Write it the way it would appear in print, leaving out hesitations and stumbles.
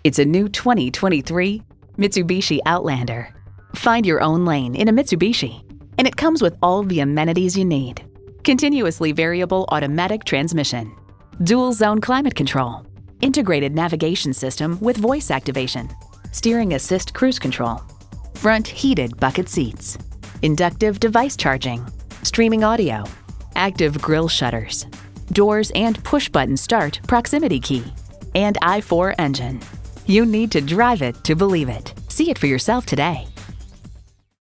It's a new 2023 Mitsubishi Outlander. Find your own lane in a Mitsubishi, and it comes with all the amenities you need. Continuously variable automatic transmission, dual zone climate control, integrated navigation system with voice activation, steering assist cruise control, front heated bucket seats, inductive device charging, streaming audio, active grille shutters, doors and push-button start proximity key, and i4 engine. You need to drive it to believe it. See it for yourself today.